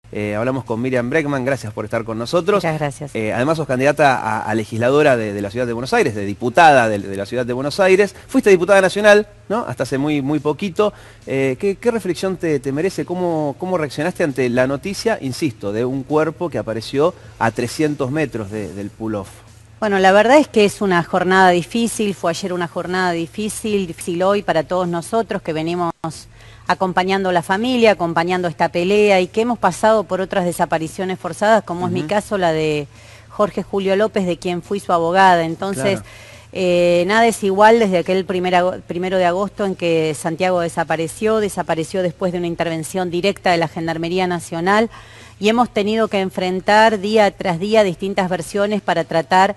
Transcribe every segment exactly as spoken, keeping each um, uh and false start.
Eh, hablamos con Miriam Bregman, gracias por estar con nosotros. Muchas gracias. Eh, además sos candidata a, a legisladora de, de la Ciudad de Buenos Aires, de diputada de, de la Ciudad de Buenos Aires. Fuiste diputada nacional, ¿no? Hasta hace muy, muy poquito. Eh, ¿qué, ¿Qué reflexión te, te merece? ¿Cómo, ¿Cómo reaccionaste ante la noticia, insisto, de un cuerpo que apareció a trescientos metros de, del pull-off? Bueno, la verdad es que es una jornada difícil, fue ayer una jornada difícil, difícil hoy para todos nosotros que venimos acompañando a la familia, acompañando esta pelea y que hemos pasado por otras desapariciones forzadas, como uh-huh. es mi caso, la de Jorge Julio López, de quien fui su abogada. Entonces, claro. eh, nada es igual desde aquel primer, primero de agosto en que Santiago desapareció, desapareció después de una intervención directa de la Gendarmería Nacional y hemos tenido que enfrentar día tras día distintas versiones para tratar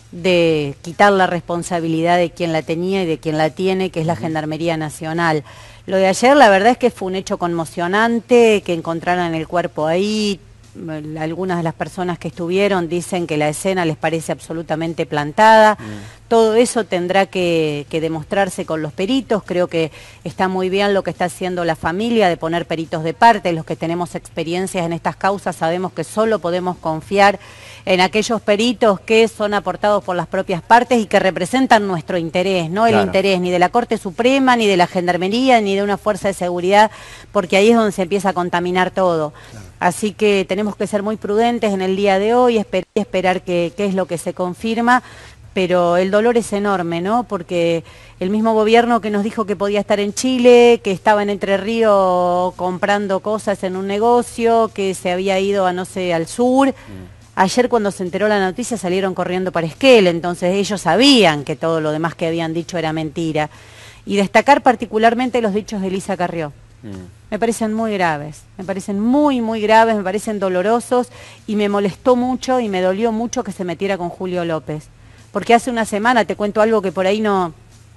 de quitar la responsabilidad de quien la tenía y de quien la tiene, que es la Gendarmería Nacional. Lo de ayer, la verdad es que fue un hecho conmocionante, que encontraran el cuerpo ahí. Algunas de las personas que estuvieron dicen que la escena les parece absolutamente plantada. Mm. Todo eso tendrá que, que demostrarse con los peritos. Creo que está muy bien lo que está haciendo la familia de poner peritos de parte. Los que tenemos experiencias en estas causas sabemos que solo podemos confiar en aquellos peritos que son aportados por las propias partes y que representan nuestro interés, no el claro. interés ni de la Corte Suprema, ni de la Gendarmería, ni de una fuerza de seguridad, porque ahí es donde se empieza a contaminar todo. Claro. Así que tenemos que ser muy prudentes en el día de hoy, esperar, esperar qué es lo que se confirma, pero el dolor es enorme, ¿no? Porque el mismo gobierno que nos dijo que podía estar en Chile, que estaba en Entre Ríos comprando cosas en un negocio, que se había ido a no sé, al sur... Mm. Ayer cuando se enteró la noticia salieron corriendo para Esquel, entonces ellos sabían que todo lo demás que habían dicho era mentira. Y destacar particularmente los dichos de Elisa Carrió. Mm. Me parecen muy graves, me parecen muy, muy graves, me parecen dolorosos y me molestó mucho y me dolió mucho que se metiera con Julio López. Porque hace una semana, te cuento algo que por ahí no,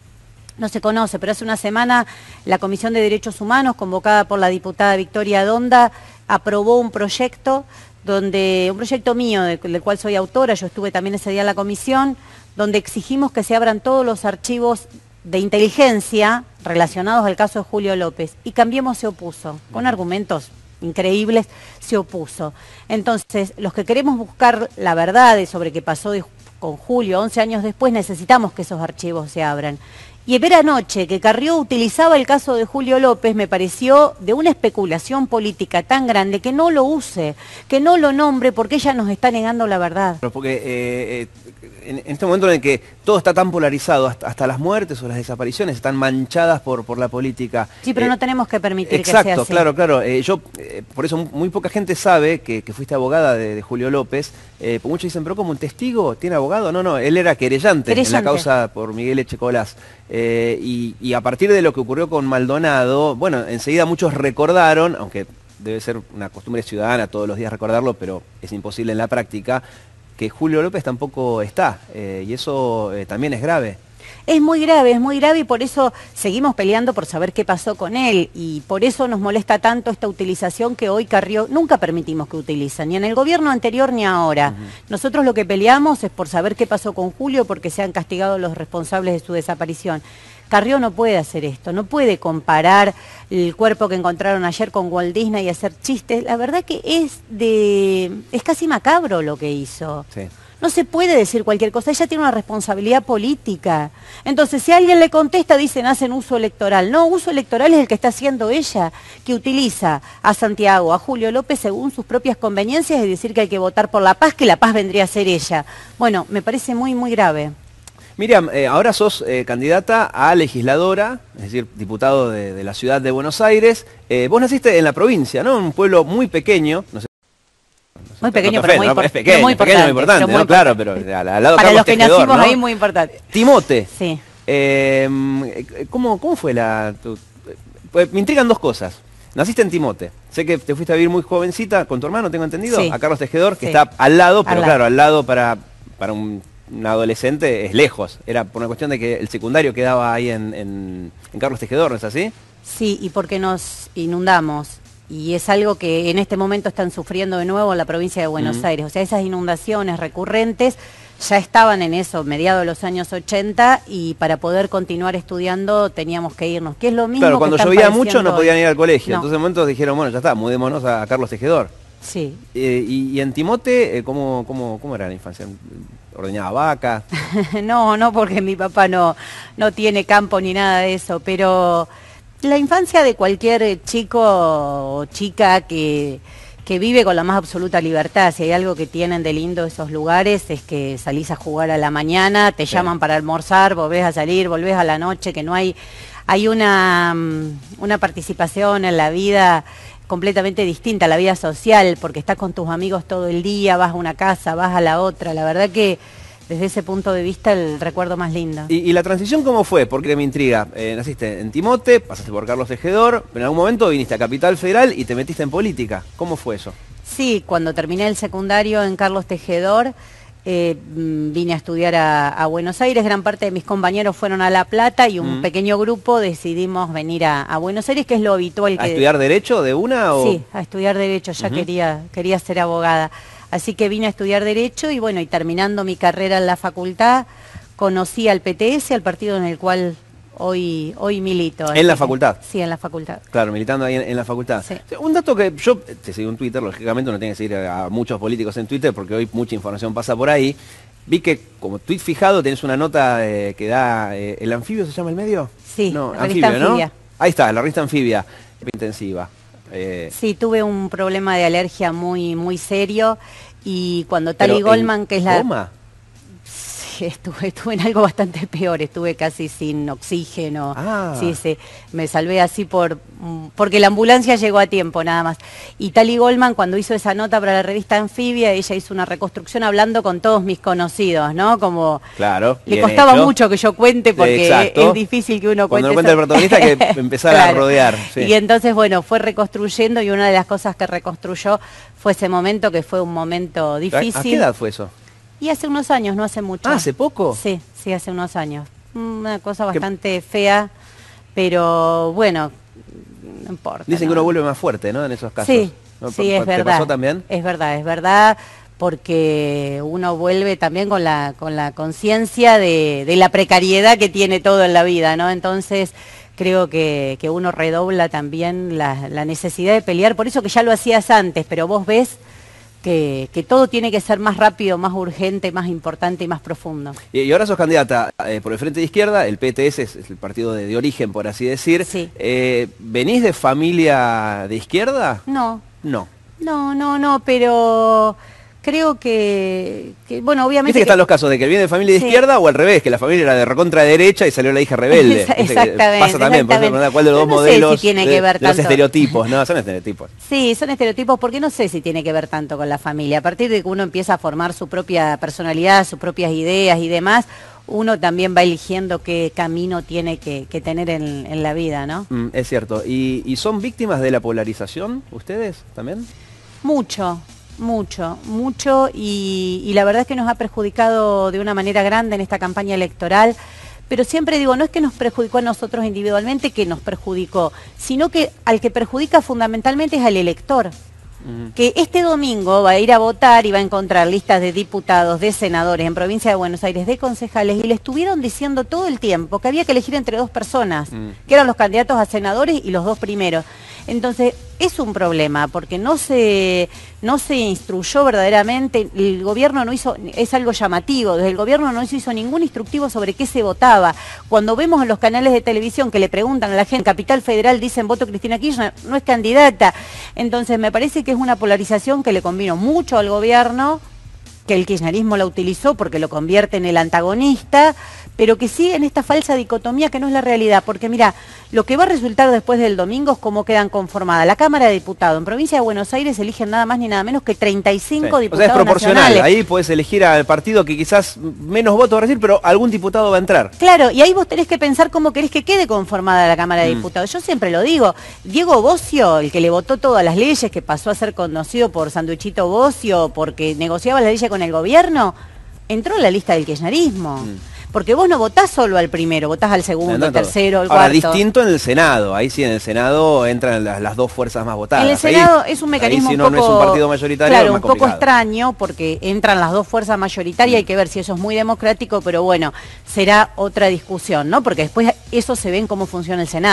no se conoce, pero hace una semana la Comisión de Derechos Humanos, convocada por la diputada Victoria Donda, aprobó un proyecto donde un proyecto mío, del, del cual soy autora, yo estuve también ese día en la comisión, donde exigimos que se abran todos los archivos de inteligencia relacionados al caso de Julio López. Y Cambiemos se opuso, con argumentos increíbles, se opuso. Entonces, los que queremos buscar la verdad sobre qué pasó de, con Julio once años después, necesitamos que esos archivos se abran. Y ver anoche que Carrió utilizaba el caso de Julio López me pareció de una especulación política tan grande que no lo use, que no lo nombre, porque ella nos está negando la verdad. Pero porque eh, eh, en, en este momento en el que todo está tan polarizado, hasta, hasta las muertes o las desapariciones están manchadas por, por la política. Sí, pero eh, no tenemos que permitir exacto, que sea así. Claro, claro. Eh, yo, eh, por eso muy poca gente sabe que, que fuiste abogada de, de Julio López. Eh, muchos dicen, pero como un testigo, ¿tiene abogado? No, no, él era querellante, querellante. en la causa por Miguel Echecolás. Eh, y, y a partir de lo que ocurrió con Maldonado, bueno, enseguida muchos recordaron, aunque debe ser una costumbre ciudadana todos los días recordarlo, pero es imposible en la práctica, que Julio López tampoco está, eh, y eso eh, también es grave. Es muy grave, es muy grave y por eso seguimos peleando por saber qué pasó con él y por eso nos molesta tanto esta utilización que hoy Carrió nunca permitimos que utilicen, ni en el gobierno anterior ni ahora. Uh-huh. Nosotros lo que peleamos es por saber qué pasó con Julio porque se han castigado los responsables de su desaparición. Carrió no puede hacer esto, no puede comparar el cuerpo que encontraron ayer con Walt Disney y hacer chistes. La verdad que es de es casi macabro lo que hizo. Sí. No se puede decir cualquier cosa, ella tiene una responsabilidad política. Entonces, si alguien le contesta, dicen, hacen uso electoral. No, uso electoral es el que está haciendo ella, que utiliza a Santiago, a Julio López, según sus propias conveniencias, y decir que hay que votar por la paz, que la paz vendría a ser ella. Bueno, me parece muy, muy grave. Miriam, eh, ahora sos eh, candidata a legisladora, es decir, diputado de, de la ciudad de Buenos Aires. Eh, vos naciste en la provincia, ¿no? Un pueblo muy pequeño, no sé. Muy pequeño, pero muy, no, impor es pequeño, muy pequeño, importante. muy importante, pero muy ¿no? Claro, pero al, al lado de Para Carlos los que Tejedor, nacimos ¿no? ahí, muy importante. Timote. Sí. Eh, ¿cómo, ¿Cómo fue la...? Tu, pues, me intrigan dos cosas. Naciste en Timote. Sé que te fuiste a vivir muy jovencita con tu hermano, tengo entendido, sí. a Carlos Tejedor, que sí. está al lado, pero al claro, lado. al lado para, para un, un adolescente es lejos. Era por una cuestión de que el secundario quedaba ahí en, en, en Carlos Tejedor, ¿no es así? Sí, y porque nos inundamos. Y es algo que en este momento están sufriendo de nuevo en la provincia de Buenos uh-huh. Aires. O sea, esas inundaciones recurrentes ya estaban en eso, mediados de los años ochenta, y para poder continuar estudiando teníamos que irnos. Que es lo mismo claro, cuando que llovía mucho no podían ir al colegio. No. Entonces en un momento dijeron, bueno, ya está, mudémonos a Carlos Tejedor. Sí. Eh, y, y en Timote, eh, ¿cómo, cómo, ¿cómo era la infancia? ¿Ordeñaba vaca? No, no, porque mi papá no, no tiene campo ni nada de eso, pero la infancia de cualquier chico o chica que, que vive con la más absoluta libertad, si hay algo que tienen de lindo esos lugares es que salís a jugar a la mañana, te sí. llaman para almorzar, volvés a salir, volvés a la noche, que no hay, hay una, una participación en la vida completamente distinta, la vida social, porque estás con tus amigos todo el día, vas a una casa, vas a la otra, la verdad que desde ese punto de vista el recuerdo más lindo. ¿Y, y la transición cómo fue? Porque me intriga, eh, naciste en Timote, pasaste por Carlos Tejedor, pero en algún momento viniste a Capital Federal y te metiste en política, ¿cómo fue eso? Sí, cuando terminé el secundario en Carlos Tejedor, Eh, vine a estudiar a, a Buenos Aires, gran parte de mis compañeros fueron a La Plata y un mm. pequeño grupo decidimos venir a, a Buenos Aires, que es lo habitual. ¿A que... estudiar Derecho de una? O... Sí, a estudiar Derecho, ya uh-huh. quería, quería ser abogada. Así que vine a estudiar Derecho y bueno, y terminando mi carrera en la facultad, conocí al P T S, al partido en el cual hoy, hoy milito. ¿En la facultad? Que, sí, en la facultad. Claro, militando ahí en, en la facultad. Sí. Un dato que yo, te sigo en Twitter, lógicamente uno tiene que seguir a, a muchos políticos en Twitter porque hoy mucha información pasa por ahí. Vi que como tweet fijado tenés una nota eh, que da, eh, ¿el anfibio se llama el medio? Sí, no, la anfibio, revista Anfibia. ¿no? Ahí está, la revista Anfibia, intensiva. Eh... Sí, tuve un problema de alergia muy, muy serio y cuando Tali Pero Goldman, que es la... ¿Coma? Estuve, estuve en algo bastante peor, estuve casi sin oxígeno, ah. sí, sí, me salvé así por porque la ambulancia llegó a tiempo nada más. Y Tali Goldman cuando hizo esa nota para la revista Anfibia, ella hizo una reconstrucción hablando con todos mis conocidos, ¿no? Como claro, le costaba hecho. mucho que yo cuente porque Exacto. es difícil que uno cuente. Cuando no cuenta el protagonista que empezar claro. a rodear. Sí. Y entonces, bueno, fue reconstruyendo y una de las cosas que reconstruyó fue ese momento que fue un momento difícil. ¿A qué edad fue eso? Y hace unos años, no hace mucho. ¿Ah, hace poco? Sí, sí, hace unos años. Una cosa bastante ¿Qué? fea, pero bueno, no importa. Dicen ¿no? que uno vuelve más fuerte, ¿no? En esos casos. Sí, ¿No? sí, es ¿Te verdad. pasó también? Es verdad, es verdad, porque uno vuelve también con la, con la conciencia de, de la precariedad que tiene todo en la vida, ¿no? Entonces creo que, que uno redobla también la, la necesidad de pelear, por eso que ya lo hacías antes, pero vos ves Que, que todo tiene que ser más rápido, más urgente, más importante y más profundo. Y, y ahora sos candidata eh, por el Frente de Izquierda, el P T S es, es el partido de, de origen, por así decir. Sí. Eh, ¿Venís de familia de izquierda? No. No. No, no, no, pero creo que, que bueno, obviamente... Viste que, que están los casos de que viene de familia de sí. izquierda o al revés, que la familia era de recontra derecha y salió la hija rebelde. Exactamente. Pasa también, por eso, ¿cuál de los dos no modelos sé si tiene de, que ver de los tanto. estereotipos? No, son estereotipos. Sí, son estereotipos porque no sé si tiene que ver tanto con la familia. A partir de que uno empieza a formar su propia personalidad, sus propias ideas y demás, uno también va eligiendo qué camino tiene que, que tener en, en la vida, ¿no? Mm, es cierto. ¿Y, ¿Y son víctimas de la polarización ustedes también? Mucho. Mucho, mucho y, y la verdad es que nos ha perjudicado de una manera grande en esta campaña electoral, pero siempre digo, no es que nos perjudicó a nosotros individualmente, que nos perjudicó, sino que al que perjudica fundamentalmente es al elector, uh-huh. que este domingo va a ir a votar y va a encontrar listas de diputados, de senadores en Provincia de Buenos Aires, de concejales, y le estuvieron diciendo todo el tiempo que había que elegir entre dos personas, uh-huh. que eran los candidatos a senadores y los dos primeros. Entonces, es un problema, porque no se, no se instruyó verdaderamente, el gobierno no hizo, es algo llamativo, desde el gobierno no se hizo ningún instructivo sobre qué se votaba. Cuando vemos en los canales de televisión que le preguntan a la gente, Capital Federal dicen voto Cristina Kirchner, no es candidata. Entonces, me parece que es una polarización que le convino mucho al gobierno, que el kirchnerismo la utilizó porque lo convierte en el antagonista, pero que sigue en esta falsa dicotomía que no es la realidad, porque mira, lo que va a resultar después del domingo es cómo quedan conformadas. La Cámara de Diputados en Provincia de Buenos Aires eligen nada más ni nada menos que treinta y cinco sí. diputados. O sea, es proporcional, nacionales. Ahí puedes elegir al partido que quizás menos votos va a recibir, pero algún diputado va a entrar. Claro, y ahí vos tenés que pensar cómo querés que quede conformada la Cámara de mm. Diputados. Yo siempre lo digo, Diego Bocio, el que le votó todas las leyes, que pasó a ser conocido por Sanduchito Bocio, porque negociaba las leyes con el gobierno, entró en la lista del kirchnerismo. Mm. Porque vos no votás solo al primero, votás al segundo, al tercero, al cuarto. Ahora, distinto en el Senado. Ahí sí, en el Senado entran las, las dos fuerzas más votadas. En el Senado ahí, es un mecanismo ahí, si un no, poco... no es un partido mayoritario, claro, es más un poco complicado. extraño, porque entran las dos fuerzas mayoritarias, mm. hay que ver si eso es muy democrático, pero bueno, será otra discusión, ¿no? Porque después eso se ve en cómo funciona el Senado.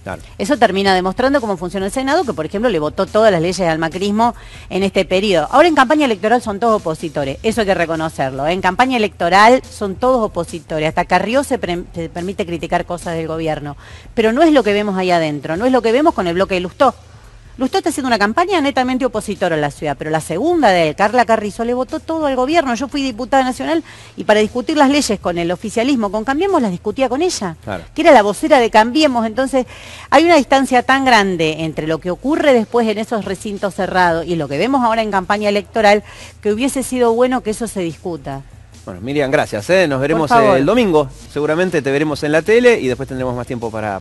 Claro. Eso termina demostrando cómo funciona el Senado, que por ejemplo le votó todas las leyes al macrismo en este periodo. Ahora en campaña electoral son todos opositores, eso hay que reconocerlo, ¿eh? En campaña electoral son todos opositores, hasta Carrió se, se permite criticar cosas del gobierno, pero no es lo que vemos ahí adentro, no es lo que vemos con el bloque de Lustó. Lustó está haciendo una campaña netamente opositora en la ciudad, pero la segunda de él, Carla Carrizo, le votó todo al gobierno. Yo fui diputada nacional y para discutir las leyes con el oficialismo, con Cambiemos, las discutía con ella, claro, que era la vocera de Cambiemos. Entonces, hay una distancia tan grande entre lo que ocurre después en esos recintos cerrados y lo que vemos ahora en campaña electoral, que hubiese sido bueno que eso se discuta. Bueno, Miriam, gracias, ¿eh? Nos veremos el domingo. Seguramente te veremos en la tele y después tendremos más tiempo para...